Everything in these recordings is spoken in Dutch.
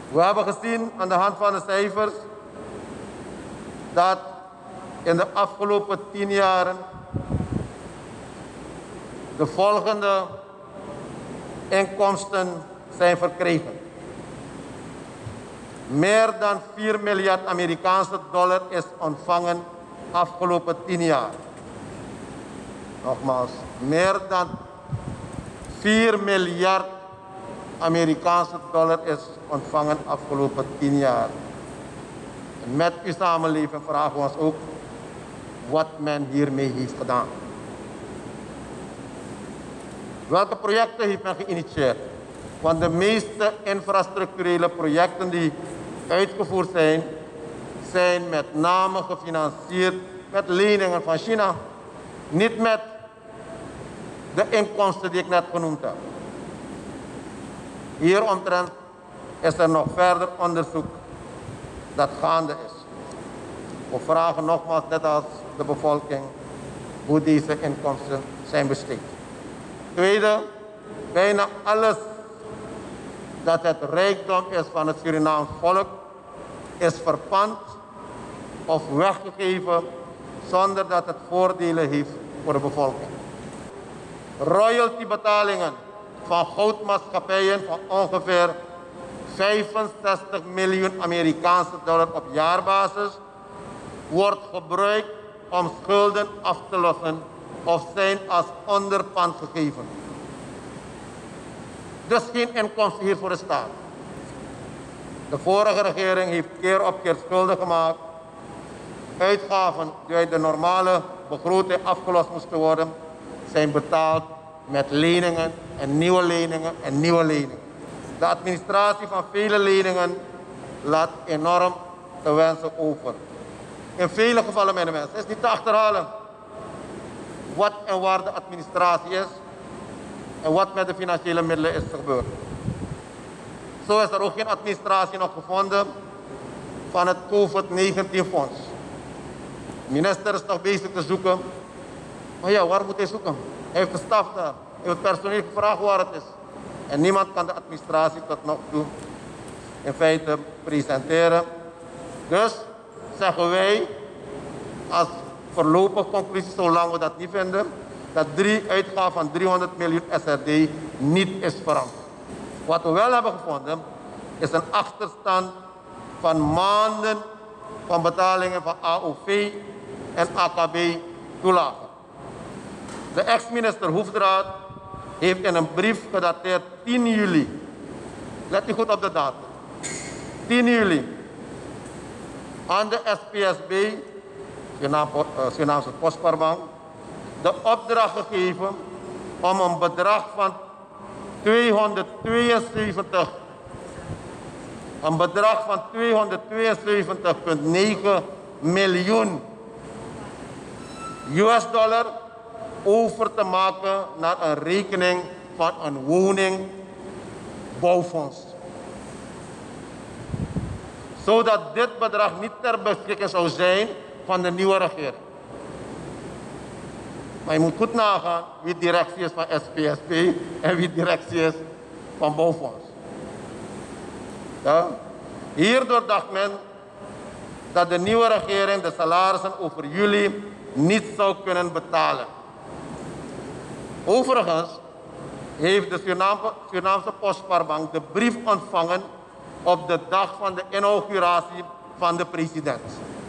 We hebben gezien aan de hand van de cijfers dat in de afgelopen 10 jaren de volgende inkomsten zijn verkregen. Meer dan 4 miljard Amerikaanse dollar is ontvangen afgelopen 10 jaar. Nogmaals, meer dan 4 miljard Amerikaanse dollar is ontvangen afgelopen 10 jaar. En met uw samenleving vragen we ons ook wat men hiermee heeft gedaan. Welke projecten heeft men geïnitieerd? Want de meeste infrastructurele projecten die uitgevoerd zijn, zijn met name gefinancierd met leningen van China. Niet met de inkomsten die ik net genoemd heb. Hieromtrent is er nog verder onderzoek dat gaande is. We vragen nogmaals, net als de bevolking, hoe deze inkomsten zijn besteed. Tweede, bijna alles dat het rijkdom is van het Surinaams volk, is verpand of weggegeven zonder dat het voordelen heeft voor de bevolking. Royaltybetalingen van goudmaatschappijen van ongeveer 65 miljoen Amerikaanse dollar op jaarbasis wordt gebruikt om schulden af te lossen of zijn als onderpand gegeven. Dus geen inkomsten hier voor de staat. De vorige regering heeft keer op keer schulden gemaakt. Uitgaven die uit de normale begroting afgelost moesten worden, zijn betaald met leningen en nieuwe leningen en nieuwe leningen. De administratie van vele leningen laat enorm te wensen over. In vele gevallen, mijn mensen, is niet te achterhalen wat en waar de administratie is en wat met de financiële middelen is gebeurd. Zo is er ook geen administratie nog gevonden van het COVID-19-fonds. De minister is nog bezig te zoeken. Maar ja, waar moet hij zoeken? Hij heeft de staf daar. Hij heeft het personeel gevraagd waar het is. En niemand kan de administratie tot nog toe in feite presenteren. Dus zeggen wij als voorlopige conclusie, zolang we dat niet vinden, dat uitgaven van 300 miljoen SRD niet is veranderd. Wat we wel hebben gevonden is een achterstand van maanden van betalingen van AOV en AKB toelagen. De ex-minister Hoefdraad heeft in een brief gedateerd 10 juli, let u goed op de datum, 10 juli, aan de SPSB, Surinaamse Postbaarbank, de opdracht gegeven om een bedrag van 272,9 miljoen US-dollar over te maken naar een rekening van een woningbouwfonds. Zodat dit bedrag niet ter beschikking zou zijn van de nieuwe regering. Maar je moet goed nagaan wie directie is van SPSB en wie directie is van bouwfonds. Ja? Hierdoor dacht men dat de nieuwe regering de salarissen over juli niet zou kunnen betalen. Overigens heeft de Surinaamse Postbaarbank de brief ontvangen op de dag van de inauguratie van de president.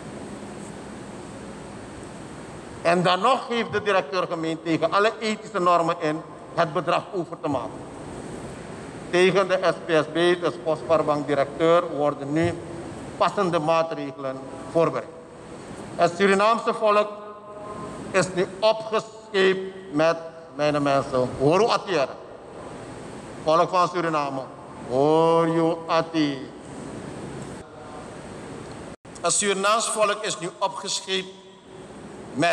En dan nog heeft de directeur gemeend tegen alle ethische normen in het bedrag over te maken. Tegen de SPSB, de Postbaarbank-directeur, worden nu passende maatregelen voorbereid. Het Surinaamse volk is nu opgescheept met, mijn mensen, hoor u attiëren. Volk van Suriname, hoor u attiëren. Het Surinaams volk is nu opgescheept met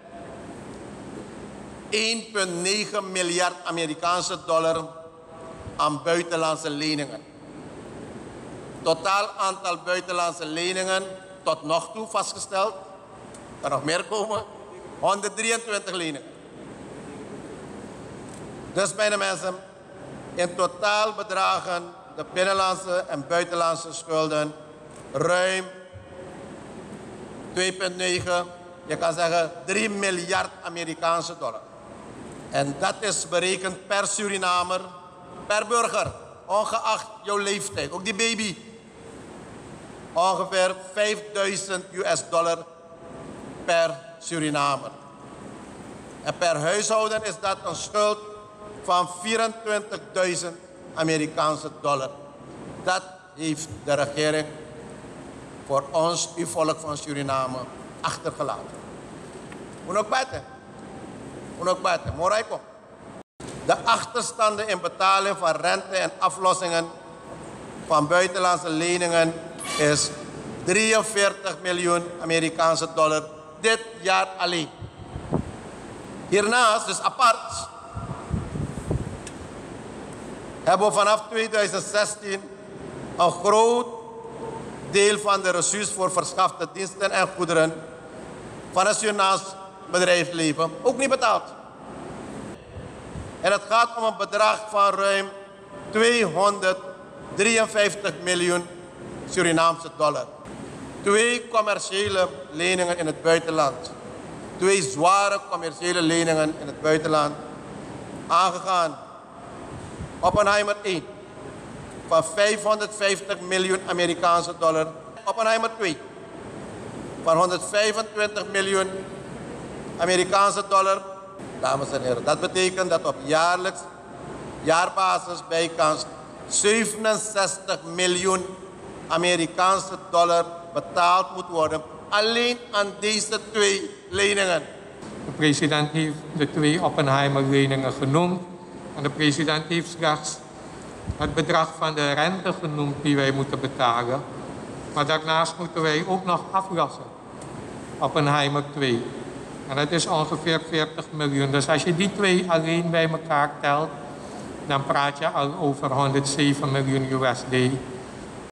1,9 miljard Amerikaanse dollar aan buitenlandse leningen. Totaal aantal buitenlandse leningen tot nog toe vastgesteld, kan nog meer komen, 123 leningen. Dus mijn mensen, in totaal bedragen de binnenlandse en buitenlandse schulden ruim 2,9, je kan zeggen 3 miljard Amerikaanse dollar. En dat is berekend per Surinamer, per burger, ongeacht jouw leeftijd. Ook die baby. Ongeveer $5.000 per Surinamer. En per huishouden is dat een schuld van 24.000 Amerikaanse dollar. Dat heeft de regering voor ons, uw volk van Suriname, achtergelaten. Moet ook baten. Moet ook baten. Mooi kom. De achterstanden in betaling van rente en aflossingen van buitenlandse leningen is 43 miljoen Amerikaanse dollar dit jaar alleen. Hiernaast, dus apart, hebben we vanaf 2016 een groot deel van de resuus voor verschafte diensten en goederen van het Surinaams bedrijfsleven ook niet betaald. En het gaat om een bedrag van ruim 253 miljoen Surinaamse dollar. 2 commerciële leningen in het buitenland. 2 zware commerciële leningen in het buitenland. Aangegaan. Oppenheimer 1 van 550 miljoen Amerikaanse dollar. Oppenheimer 2 van 125 miljoen Amerikaanse dollar. Dames en heren, dat betekent dat op jaarbasis bijkans 67 miljoen Amerikaanse dollar betaald moet worden. Alleen aan deze 2 leningen. De president heeft de 2 Oppenheimer-leningen genoemd. En de president heeft slechts het bedrag van de rente genoemd die wij moeten betalen. Maar daarnaast moeten wij ook nog aflossen. Oppenheimer 2. En dat is ongeveer 40 miljoen. Dus als je die 2 alleen bij elkaar telt, dan praat je al over 107 miljoen USD